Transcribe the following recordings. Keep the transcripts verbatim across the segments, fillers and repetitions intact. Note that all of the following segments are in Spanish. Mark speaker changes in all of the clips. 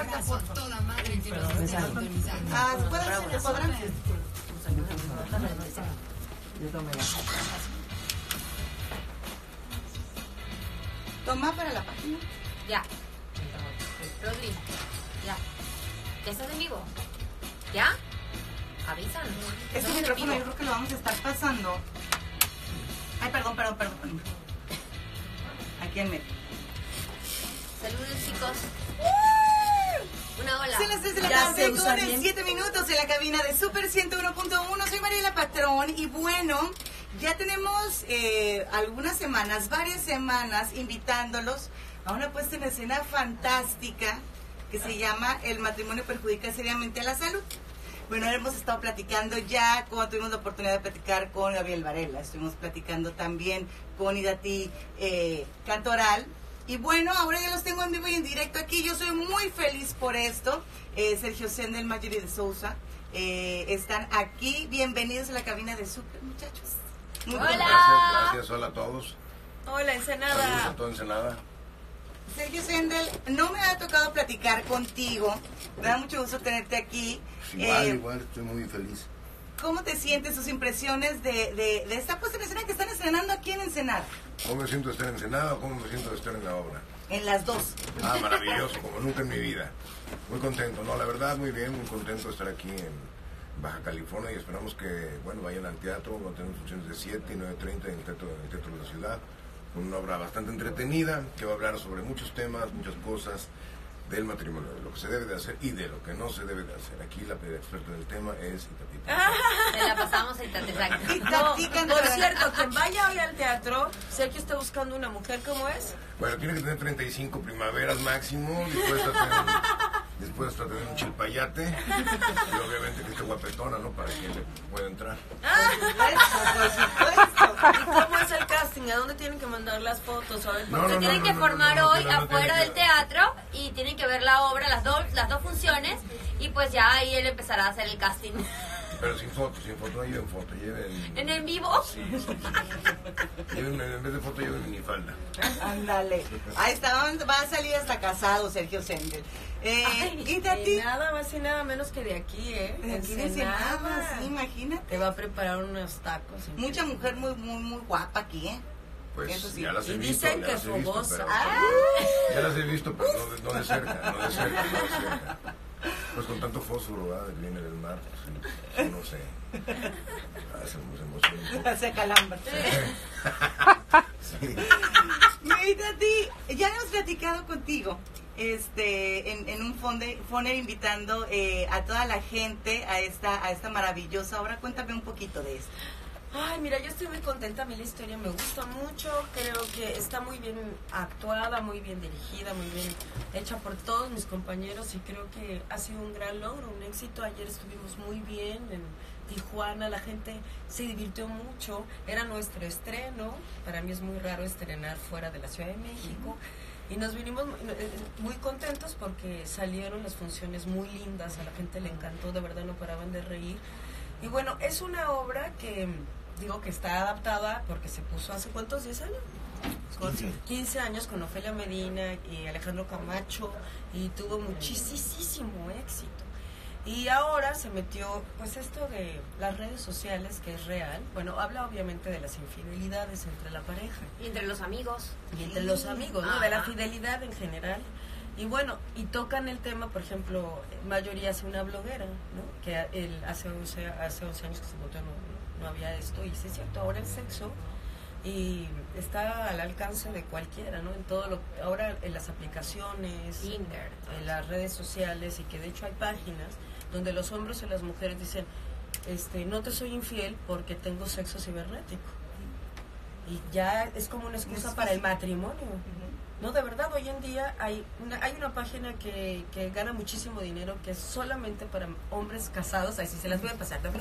Speaker 1: corta por toda madre que nos esté sintonizando.
Speaker 2: Ah, ¿podrán? ¿Podrán? Toma para la página.
Speaker 3: Ya. Rodri, ya. ¿Ya estás en vivo? ¿Ya? Avísanos.
Speaker 2: Este micrófono yo creo que lo vamos a estar pasando. Ay, perdón, perdón, perdón. perdón. Aquí en medio.
Speaker 3: Saludos, chicos. Una ola.
Speaker 2: Son las tres de la tarde con el siete minutos en la cabina de Super ciento uno punto uno. Soy Mariela Patrón y bueno, ya tenemos eh, algunas semanas, varias semanas invitándolos a una puesta en escena fantástica que se llama El matrimonio perjudica seriamente a la salud. Bueno, hemos estado platicando ya, como tuvimos la oportunidad de platicar con Gabriel Varela, estuvimos platicando también con Idati eh, Cantoral. Y bueno, ahora ya los tengo en vivo y en directo aquí. Yo soy muy feliz por esto. Eh, Sergio Sendel, Marjorie de Sousa eh, están aquí. Bienvenidos a la cabina de Super, muchachos.
Speaker 3: Muy
Speaker 4: Hola. Gracias, gracias. Hola a todos.
Speaker 1: Hola, Ensenada.
Speaker 4: Saludos a todo Ensenada.
Speaker 2: Sergio Sendel, no me ha tocado platicar contigo. Me da mucho gusto tenerte aquí.
Speaker 4: Igual,
Speaker 2: eh,
Speaker 4: igual, estoy muy feliz.
Speaker 2: ¿Cómo te sientes? Tus impresiones de, de, de esta puesta en escena que están estrenando aquí en Ensenada.
Speaker 4: ¿Cómo me siento de estar en Ensenada o cómo me siento de estar en la obra?
Speaker 2: En las dos.
Speaker 4: Ah, maravilloso, como nunca en mi vida. Muy contento, no, la verdad, muy bien, muy contento de estar aquí en Baja California y esperamos que, bueno, vayan al teatro. Vamos a tener funciones de siete y nueve treinta en el teatro, en el teatro de la ciudad, con una obra bastante entretenida que va a hablar sobre muchos temas, muchas cosas del matrimonio, de lo que se debe de hacer y de lo que no se debe de hacer. Aquí la experta del tema es Itatita.
Speaker 3: Te la pasamos a Itatita.
Speaker 1: No, por cierto, quien vaya hoy al teatro, Sergio está buscando una mujer, ¿cómo es?
Speaker 4: Bueno, tiene que tener treinta y cinco primaveras máximo, dispuesta a tener, dispuesta a tener un chilpayate y obviamente que esté guapetona, ¿no? Para que le pueda entrar.
Speaker 2: Por supuesto.
Speaker 1: ¿Y cómo es el casting? ¿A dónde tienen que mandar las fotos? A ver,
Speaker 4: No,
Speaker 3: Se
Speaker 4: no,
Speaker 3: tienen
Speaker 4: no,
Speaker 3: que
Speaker 4: no,
Speaker 3: formar
Speaker 4: no, no,
Speaker 3: hoy
Speaker 4: no, no, no
Speaker 3: afuera
Speaker 4: tiene
Speaker 3: del
Speaker 4: que-
Speaker 3: teatro y tienen que ver la obra, las dos, las dos funciones, y pues ya ahí él empezará a hacer el casting.
Speaker 4: Pero sin foto, sin foto, no lleven foto, lleven...
Speaker 3: ¿En en vivo?
Speaker 4: Sí, sí, sí, sí. Lleven, en vez de foto lleven minifalda.
Speaker 2: Ándale. Ahí está, va a salir hasta casado Sergio Sendel. Eh,
Speaker 1: Ay,
Speaker 2: ¿Y a ti?
Speaker 1: nada más y nada menos que de aquí, ¿eh?
Speaker 2: De aquí de Ensenada, sí, imagínate.
Speaker 1: Te va a preparar unos tacos.
Speaker 2: Mucha mujer muy, muy, muy guapa aquí, ¿eh?
Speaker 4: Pues
Speaker 2: Eso sí.
Speaker 4: ya las he
Speaker 1: Y
Speaker 4: visto,
Speaker 1: dicen
Speaker 4: ya
Speaker 1: que
Speaker 4: las he visto,
Speaker 1: fogosa.
Speaker 4: pero...
Speaker 1: Ah.
Speaker 4: Ya las he visto, pero no de, no de cerca, no de cerca, no de cerca. Pues con tanto fósforo, ¿verdad? Que viene del mar, pues, no sé. Ah, se me emociona.
Speaker 2: Se calambra.
Speaker 4: Sí.
Speaker 2: Mira, a ti, ya hemos platicado contigo este, en, en un fonde, foner invitando eh, a toda la gente a esta, a esta maravillosa obra. Cuéntame un poquito de esto.
Speaker 1: Ay, mira, yo estoy muy contenta, a mí la historia me gusta mucho, creo que está muy bien actuada, muy bien dirigida, muy bien hecha por todos mis compañeros y creo que ha sido un gran logro, un éxito. Ayer estuvimos muy bien en Tijuana, la gente se divirtió mucho, era nuestro estreno, para mí es muy raro estrenar fuera de la Ciudad de México. Y nos vinimos muy contentos porque salieron las funciones muy lindas, a la gente le encantó, de verdad no paraban de reír. Y bueno, es una obra que, digo que está adaptada porque se puso hace ¿cuántos? ¿diez años? quince años con Ofelia Medina y Alejandro Camacho y tuvo muchísimo éxito. Y ahora se metió, pues esto de las redes sociales, que es real. Bueno, habla obviamente de las infidelidades entre la pareja.
Speaker 3: Y entre los amigos.
Speaker 1: Y entre los amigos, ¿no? De la fidelidad en general. Y bueno, y tocan el tema, por ejemplo, mayoría hace una bloguera, ¿no? Que él hace once, hace once años que se votó, no, no había esto. Y sí es cierto, ahora el sexo y está al alcance de cualquiera, ¿no? En todo lo, ahora en las aplicaciones,
Speaker 3: Tinder,
Speaker 1: en las redes sociales, y que de hecho hay páginas donde los hombres y las mujeres dicen, este, no te soy infiel porque tengo sexo cibernético. Y ya es como una excusa para el matrimonio. No, de verdad, hoy en día hay una, hay una página que, que gana muchísimo dinero, que es solamente para hombres casados. Así se las voy a pasar. En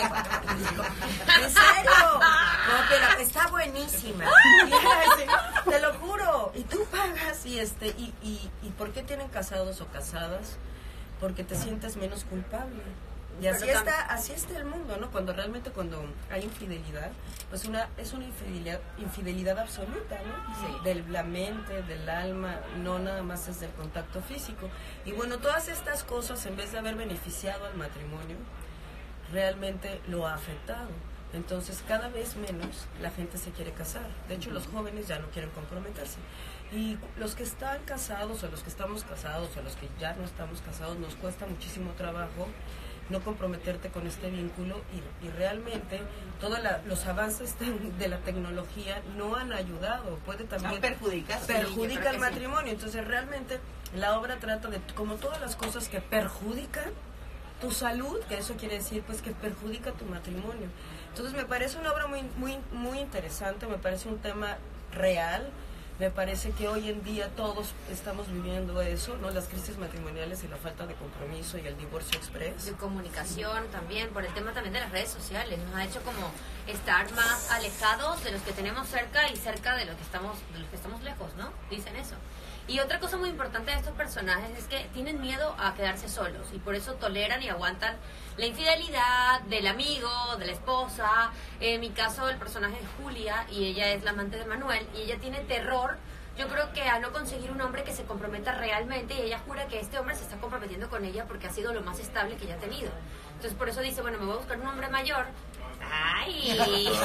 Speaker 1: serio. No, pero está buenísima. Y, te lo juro. Y tú pagas. Y este y, y, y ¿por qué tienen casados o casadas? Porque te sientes menos culpable. Y así está, así está el mundo, ¿no? Cuando realmente cuando hay infidelidad, pues una es una infidelidad, infidelidad absoluta, ¿no?
Speaker 3: Sí.
Speaker 1: De la mente, del alma, no nada más es del contacto físico. Y bueno, todas estas cosas, en vez de haber beneficiado al matrimonio, realmente lo ha afectado. Entonces, cada vez menos la gente se quiere casar. De hecho, los jóvenes ya no quieren comprometerse. Y los que están casados, o los que estamos casados, o los que ya no estamos casados, nos cuesta muchísimo trabajo no comprometerte con este vínculo y, y realmente todos los avances de, de la tecnología no han ayudado, puede también
Speaker 2: no, perjudica,
Speaker 1: perjudica
Speaker 2: sí,
Speaker 1: el matrimonio. Sí. Entonces realmente la obra trata de, como todas las cosas que perjudican tu salud, que eso quiere decir pues que perjudica tu matrimonio. Entonces me parece una obra muy, muy, muy interesante, me parece un tema real. Me parece que hoy en día todos estamos viviendo eso, ¿no? Las crisis matrimoniales y la falta de compromiso y el divorcio express.
Speaker 3: De comunicación también, por el tema también de las redes sociales. Nos ha hecho como estar más alejados de los que tenemos cerca y cerca de los que estamos, de los que estamos lejos, ¿no? Dicen eso. Y otra cosa muy importante de estos personajes es que tienen miedo a quedarse solos y por eso toleran y aguantan la infidelidad del amigo, de la esposa. En mi caso, el personaje es Julia y ella es la amante de Manuel y ella tiene terror, yo creo que a no conseguir un hombre que se comprometa realmente, y ella jura que este hombre se está comprometiendo con ella porque ha sido lo más estable que ella ha tenido. Entonces por eso dice, bueno, me voy a buscar un hombre mayor. ¡Ay!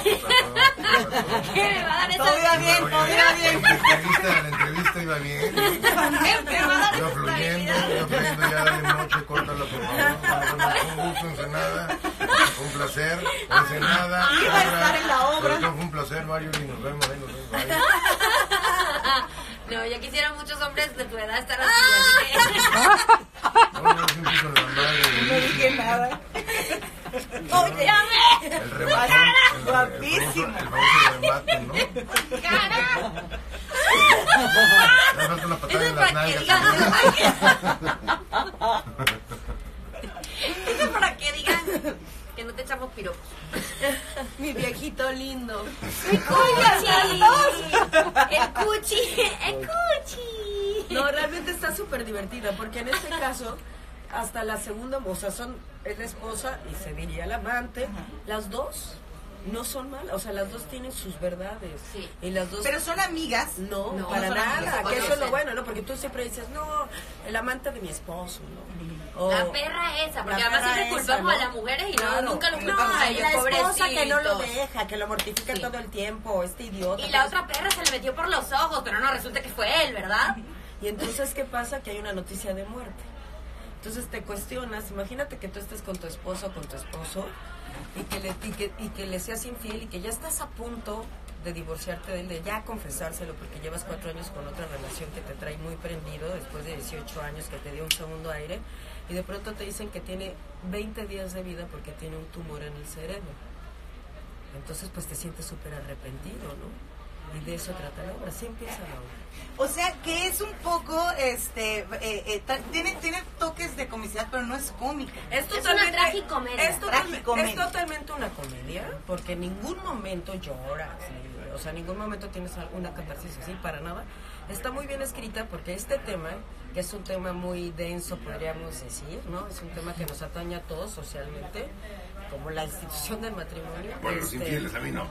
Speaker 3: ¿Qué me va a dar esa?
Speaker 2: Todo iba bien, todo iba bien.
Speaker 4: La entrevista, la entrevista iba bien. Iba fluyendo, iba fluyendo, ya dale noche, córtala por favor. Un gusto, Ensenada. Un placer, Ensenada.
Speaker 2: Iba a estar en la obra.
Speaker 4: Pero fue un placer, Mario, y nos vemos, ahí nos vemos. Bye.
Speaker 3: No, yo quisiera muchos hombres de tu edad estar así, así que...
Speaker 4: No, no, siempre con la madre.
Speaker 2: No dije nada.
Speaker 3: ¡Óyame!
Speaker 4: El rematón. El,
Speaker 2: Guapísimo.
Speaker 4: el famoso remate, ¿no?
Speaker 3: ¡Cara!
Speaker 4: Le falta una patada
Speaker 3: Eso
Speaker 4: en
Speaker 3: es
Speaker 4: las
Speaker 3: para que
Speaker 4: nalgas.
Speaker 3: digan... Eso es para que digan que no te echamos piropos.
Speaker 1: Mi viejito lindo.
Speaker 3: ¡El cuchi! ¡El cuchi! ¡El cuchi!
Speaker 1: No, realmente está súper divertida, porque en este caso, hasta la segunda, o sea, son, es la esposa y se diría la amante, uh-huh. Las dos no son malas, o sea, las dos tienen sus verdades.
Speaker 3: Sí.
Speaker 1: Y las dos...
Speaker 2: Pero son amigas.
Speaker 1: No,
Speaker 3: no
Speaker 1: para
Speaker 3: son
Speaker 1: nada,
Speaker 3: amigas,
Speaker 1: que eso es lo
Speaker 3: ser.
Speaker 1: bueno, ¿no? Porque tú siempre dices, no, el amante de mi esposo, ¿no? O,
Speaker 3: la perra esa, porque
Speaker 1: la
Speaker 3: además siempre
Speaker 1: esa,
Speaker 3: culpamos
Speaker 1: ¿no?
Speaker 3: a las mujeres y
Speaker 1: Claro.
Speaker 3: no, nunca lo
Speaker 1: No,
Speaker 3: culpamos a
Speaker 1: y
Speaker 3: ellos,
Speaker 1: la esposa que no lo
Speaker 3: pobrecitos.
Speaker 1: deja, que lo mortifica
Speaker 3: Sí.
Speaker 1: todo el tiempo, este idiota.
Speaker 3: Y la otra perra se le metió por los ojos, pero no, resulta que fue él, ¿verdad?
Speaker 1: Y entonces, ¿qué pasa? Que hay una noticia de muerte. Entonces te cuestionas, imagínate que tú estés con tu esposo o con tu esposo y que, le, y, que, y que le seas infiel y que ya estás a punto de divorciarte de él, de ya confesárselo porque llevas cuatro años con otra relación que te trae muy prendido después de dieciocho años que te dio un segundo aire y de pronto te dicen que tiene veinte días de vida porque tiene un tumor en el cerebro. Entonces pues te sientes súper arrepentido, ¿no? Y de eso trata la obra, así empieza la obra.
Speaker 2: O sea, que es un poco, este, eh, eh, ta- tiene, tiene toques de comicidad, pero no es cómica.
Speaker 1: Es,
Speaker 3: Es
Speaker 1: totalmente,
Speaker 3: una tragicomedia.
Speaker 1: Es, totalmente,
Speaker 2: Tragicomedia.
Speaker 1: es totalmente una comedia, porque en ningún momento lloras, ni- o sea, en ningún momento tienes una catarsis así, para nada. Está muy bien escrita porque este tema, que es un tema muy denso, podríamos decir, ¿no? Es un tema que nos atañe a todos socialmente, como la institución del matrimonio.
Speaker 4: Bueno, los
Speaker 1: este,
Speaker 4: infieles, a mí no.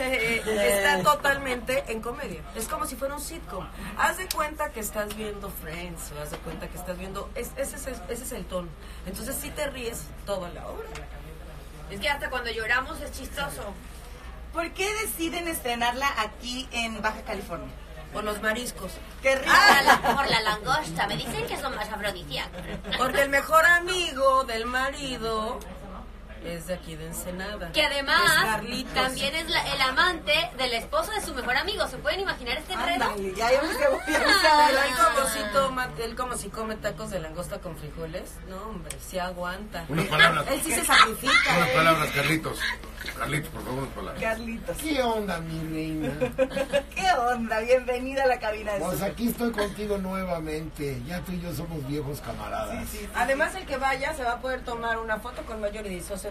Speaker 1: está totalmente en comedia. Es como si fuera un sitcom. Haz de cuenta que estás viendo Friends, o haz de cuenta que estás viendo... Es, ese, es, ese es el tono. Entonces sí te ríes toda la obra.
Speaker 3: Es que hasta cuando lloramos es chistoso.
Speaker 2: ¿Por qué deciden estrenarla aquí en Baja California?
Speaker 1: Por los mariscos.
Speaker 2: ¡Qué rico!
Speaker 3: Ah, la- por la langosta. Me dicen que son más afrodisíacos.
Speaker 1: Porque el mejor amigo del marido es de aquí de Ensenada.
Speaker 3: Que además
Speaker 1: Es Carlitos.
Speaker 3: también es la- el amante del esposo de su mejor amigo. ¿Se pueden imaginar este enredo?
Speaker 2: Ándale, ya vemos que voy a
Speaker 1: Pero
Speaker 2: usar.
Speaker 1: él como si toma, él como si come tacos de langosta con frijoles. No, hombre, sí aguanta.
Speaker 4: Unas palabras.
Speaker 1: Él sí se sacrifica.
Speaker 4: Unas
Speaker 1: ¿eh?
Speaker 4: palabras, Carlitos. Carlitos, por favor, unas palabras.
Speaker 2: Carlitos.
Speaker 5: ¿Qué onda, mi reina?
Speaker 2: ¿Qué onda? Bienvenida a la cabina de
Speaker 5: Pues
Speaker 2: Super.
Speaker 5: aquí estoy contigo nuevamente. Ya tú y yo somos viejos camaradas.
Speaker 2: Sí, sí.
Speaker 1: Además, el que vaya se va a poder tomar una foto con Mayor y Disocio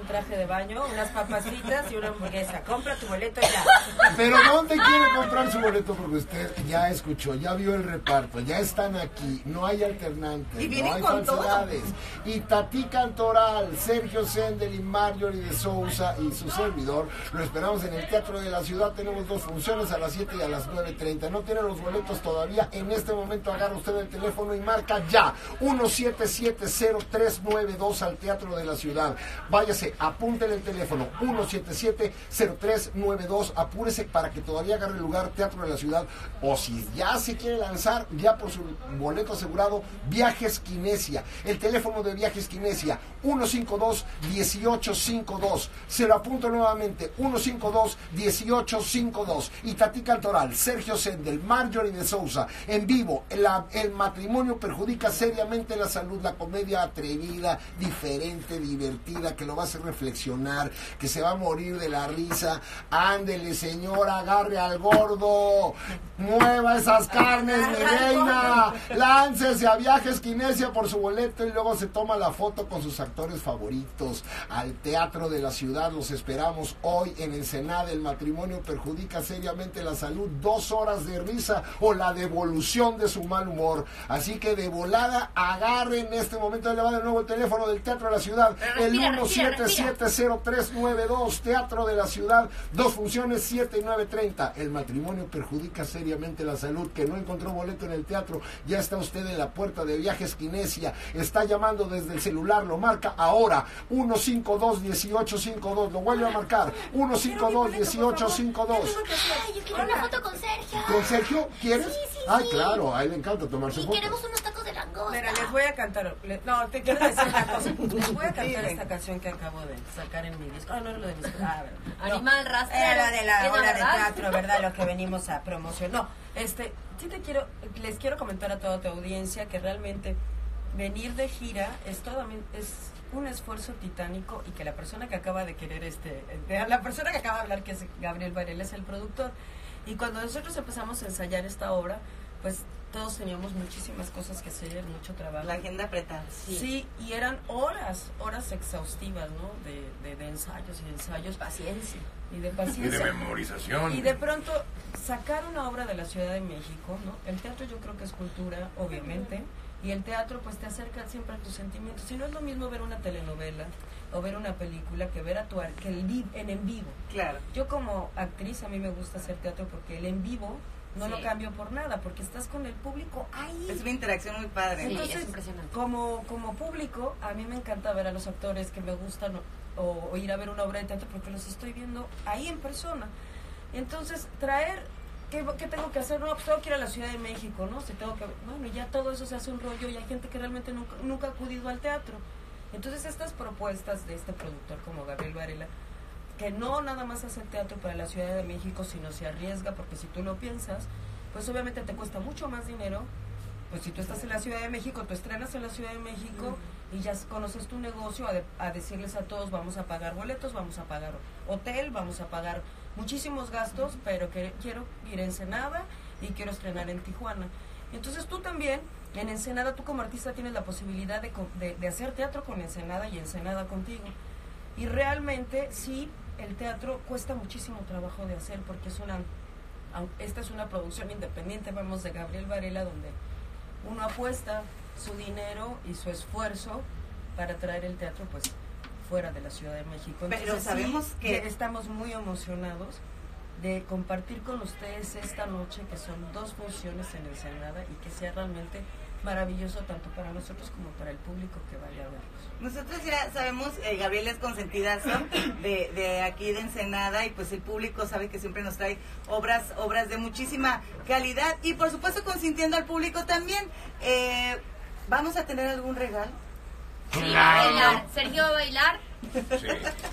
Speaker 1: en traje de baño, unas papas fritas y una hamburguesa. Compra tu boleto ya.
Speaker 5: Pero ¿dónde quiere comprar su boleto? Porque usted ya escuchó, ya vio el reparto, ya están aquí, no hay alternantes,
Speaker 2: Y
Speaker 5: no
Speaker 2: vienen
Speaker 5: hay
Speaker 2: con
Speaker 5: falsedades. Y Tati Cantoral, Sergio Sendel y Marjorie de Sousa y su servidor, lo esperamos en el Teatro de la Ciudad. Tenemos dos funciones, a las siete y a las nueve treinta. No tiene los boletos todavía. En este momento agarra usted el teléfono y marca ya uno siete siete cero tres nueve dos al Teatro de la Ciudad. Váyase, apúntele el teléfono uno siete siete cero tres nueve dos, apúrese para que todavía agarre el lugar Teatro de la Ciudad. O si ya se quiere lanzar, ya por su boleto asegurado, Viajes Kinesia. El teléfono de Viajes Kinesia, uno cinco dos uno ocho cinco dos. Se lo apunto nuevamente, uno cinco dos uno ocho cinco dos. Y Tati Cantoral, Sergio Sendel, Marjorie de Sousa, en vivo. La, el matrimonio perjudica seriamente la salud. La comedia atrevida, diferente, divertida, que lo va a hacer reflexionar, que se va a morir de la risa. Ándele, señora, agarre al gordo, mueva esas carnes, mi reina, láncese a Viajes Kinesia por su boleto y luego se toma la foto con sus actores favoritos. Al Teatro de la Ciudad los esperamos hoy en Ensenada. El matrimonio perjudica seriamente la salud. Dos horas de risa o la devolución de su mal humor. Así que de volada, agarre en este momento. Le va de nuevo el teléfono del Teatro de la Ciudad, el uno siete siete cero tres nueve dos. Teatro de la Ciudad, dos funciones, siete y nueve treinta. El matrimonio perjudica seriamente la salud. Que no encontró boleto en el teatro, ya está usted en la puerta de Viajes Kinesia, está llamando desde el celular, lo marca ahora, uno cinco dos uno ocho cinco dos, lo vuelve a marcar, uno cinco dos uno ocho cinco dos.
Speaker 6: Ay, yo quiero una foto con Sergio.
Speaker 5: ¿Con Sergio? ¿Quieres?
Speaker 6: Sí, sí,
Speaker 5: Ay,
Speaker 6: sí.
Speaker 5: claro, a él le encanta tomarse
Speaker 6: Y
Speaker 5: fotos.
Speaker 6: queremos unos tacos de langosta.
Speaker 1: Mira, les voy a cantar. le- no, te quiero decir una cosa. Les voy a cantar esta canción que acabo de sacar en mi disco. Ah, no era lo de mi disco. Ah, a ver. No.
Speaker 3: Animal rastrero.
Speaker 1: Era de la
Speaker 3: ¿Es
Speaker 1: obra de
Speaker 3: verdad?
Speaker 1: teatro, ¿verdad? Lo que venimos a promocionar. No, este, sí te quiero, les quiero comentar a toda tu audiencia que realmente venir de gira es todo, es un esfuerzo titánico y que la persona que acaba de querer, este, de- la persona que acaba de hablar, que es Gabriel Varela, es el productor. Y cuando nosotros empezamos a ensayar esta obra, pues todos teníamos muchísimas cosas que hacer, mucho trabajo.
Speaker 2: La agenda apretada.
Speaker 1: Sí. Sí, y eran horas, horas exhaustivas, ¿no? De, de, de ensayos y de ensayos.
Speaker 3: Paciencia.
Speaker 1: Y de
Speaker 4: Y
Speaker 1: paciencia.
Speaker 4: de memorización.
Speaker 1: Y de pronto sacar una obra de la Ciudad de México, ¿no? El teatro yo creo que es cultura, obviamente, y el teatro pues te acerca siempre a tus sentimientos. Y no es lo mismo ver una telenovela o ver una película que ver actuar, que el vi- en en vivo.
Speaker 2: Claro.
Speaker 1: Yo como actriz a mí me gusta hacer teatro porque el en vivo no
Speaker 3: Sí.
Speaker 1: lo cambio por nada, porque estás con el público ahí.
Speaker 2: Es una interacción muy padre.
Speaker 3: Sí,
Speaker 1: Entonces,
Speaker 3: es impresionante.
Speaker 1: Como, como público, a mí me encanta ver a los actores que me gustan o, o- o ir a ver una obra de teatro porque los estoy viendo ahí en persona. Entonces, traer, ¿qué, qué tengo que hacer? No, pues tengo que ir a la Ciudad de México, ¿no? Si tengo que, bueno, ya todo eso se hace un rollo y hay gente que realmente nunca, nunca ha acudido al teatro. Entonces, estas propuestas de este productor como Gabriel Varela, que no nada más hace teatro para la Ciudad de México, sino se arriesga, porque si tú lo piensas, pues obviamente te cuesta mucho más dinero. Pues si tú estás en la Ciudad de México, tú estrenas en la Ciudad de México y ya conoces tu negocio, a, de- a decirles a todos, vamos a pagar boletos, vamos a pagar hotel, vamos a pagar muchísimos gastos, pero que quiero ir a Ensenada y quiero estrenar en Tijuana. Entonces tú también, en Ensenada, tú como artista tienes la posibilidad de, co- de, de hacer teatro con Ensenada y Ensenada contigo. Y realmente sí, el teatro cuesta muchísimo trabajo de hacer porque es una, au- esta es una producción independiente, vamos, de Gabriel Varela, donde uno apuesta su dinero y su esfuerzo para traer el teatro pues fuera de la Ciudad de México.
Speaker 2: Pero
Speaker 1: Entonces,
Speaker 2: sabemos
Speaker 1: sí,
Speaker 2: que-
Speaker 1: estamos muy emocionados de compartir con ustedes esta noche, que son dos funciones en Ensenada, y que sea realmente maravilloso tanto para nosotros como para el público que vaya a verlos.
Speaker 2: Nosotros ya sabemos, eh, Gabriel es consentidazo de, de aquí de Ensenada y pues el público sabe que siempre nos trae obras obras de muchísima calidad y por supuesto consintiendo al público también. Eh, ¿Vamos a tener algún regalo?
Speaker 3: Sí, bailar. Sergio va a bailar.
Speaker 4: Sí.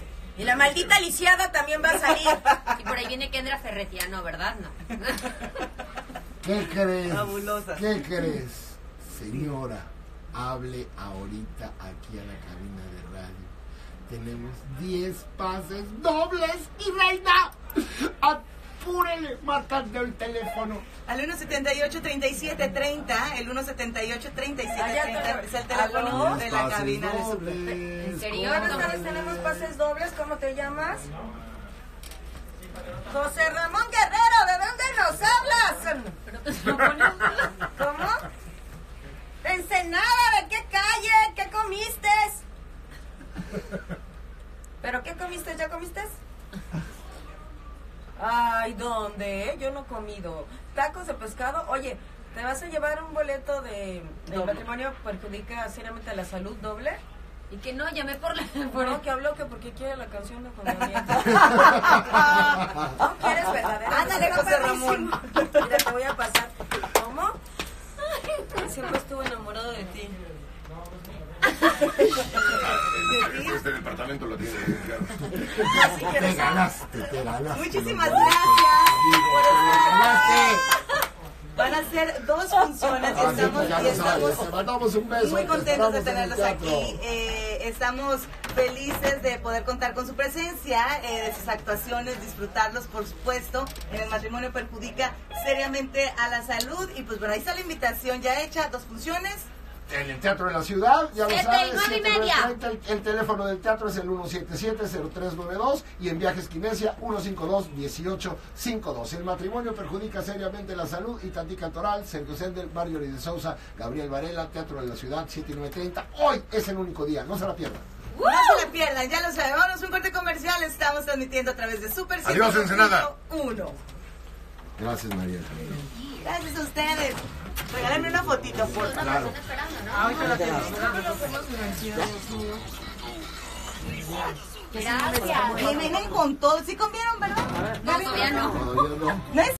Speaker 1: Y la maldita lisiada también va a salir.
Speaker 3: Y por ahí viene Kendra Ferretiano, ¿verdad? No.
Speaker 5: ¿Qué crees?
Speaker 2: Fabulosa.
Speaker 5: ¿Qué crees? Señora, hable ahorita aquí a la cabina de radio. Tenemos diez pases dobles, mi reina. A apúrele, marcando el teléfono.
Speaker 2: Al uno setenta y ocho, treinta y siete treinta, el uno setenta y ocho, treinta y siete treinta es el teléfono
Speaker 1: ¿Aló?
Speaker 2: de la cabina de
Speaker 5: Pases
Speaker 2: Super.
Speaker 5: dobles,
Speaker 3: ¿En serio?
Speaker 1: Buenas tardes, tenemos pases dobles. ¿Cómo te llamas? José Ramón Guerrero, ¿de dónde nos hablas? ¿Cómo? De Ensenada, ¿de qué calle? ¿Qué comiste? ¿Pero qué comiste? ¿Ya comiste? Ay, ¿dónde? Yo no he comido. Tacos de pescado. Oye, ¿te vas a llevar un boleto de, de matrimonio perjudica seriamente a la salud doble?
Speaker 3: Y que no, llamé por la... Por
Speaker 1: No, que habló que porque quiere la canción de Juan Gabriel. ¿No quieres verdadera?
Speaker 2: Ándale, José Ramón.
Speaker 1: Mira, te voy a pasar. ¿Cómo? Siempre estuve enamorado de ti.
Speaker 4: Este departamento lo tiene. Claro.
Speaker 1: Así que
Speaker 5: Te ganaste, te ganaste.
Speaker 2: Muchísimas
Speaker 5: los boletos.
Speaker 2: gracias.
Speaker 5: Te ganaste.
Speaker 2: Van a ser dos funciones y
Speaker 5: Ah, sí,
Speaker 2: estamos,
Speaker 5: pues ya
Speaker 2: y
Speaker 5: lo sabes,
Speaker 2: estamos
Speaker 5: te mandamos un beso.
Speaker 2: muy
Speaker 5: te
Speaker 2: contentos de
Speaker 5: esperamos en el
Speaker 2: tenerlos
Speaker 5: teatro.
Speaker 2: aquí. Eh, estamos felices de poder contar con su presencia, eh, de sus actuaciones, disfrutarlos, por supuesto. En el matrimonio perjudica seriamente a la salud. Y pues bueno, ahí está la invitación ya hecha, dos funciones.
Speaker 5: En el Teatro de la Ciudad, ya lo
Speaker 3: Siete
Speaker 5: sabes,
Speaker 3: y nueve y
Speaker 5: siete, nueve,
Speaker 3: media.
Speaker 5: treinta, el, el teléfono del teatro es el uno siete siete, cero tres nueve dos y en Viajes Quinesia uno cinco dos, uno ocho cinco dos. El matrimonio perjudica seriamente la salud. Itatí Cantoral, Sergio Sendel, Marjorie de Sousa, Gabriel Varela, Teatro de la Ciudad, siete y nueve treinta. Hoy es el único día, no se la pierdan.
Speaker 2: No se la pierdan, ya lo sabemos. Vamos a un corte comercial. Estamos transmitiendo a través de Super
Speaker 4: Adiós, Ensenada.
Speaker 2: uno.
Speaker 5: Gracias, María.
Speaker 2: Gracias a ustedes. Regálenme una fotito, por favor.
Speaker 5: Claro.
Speaker 3: Están esperando, ¿no?
Speaker 2: Ahorita la tenemos.
Speaker 3: Gracias.
Speaker 2: Y vienen con todo. ¿Sí comieron, verdad?
Speaker 3: No, todavía no.
Speaker 5: Todavía no.
Speaker 2: ¿No es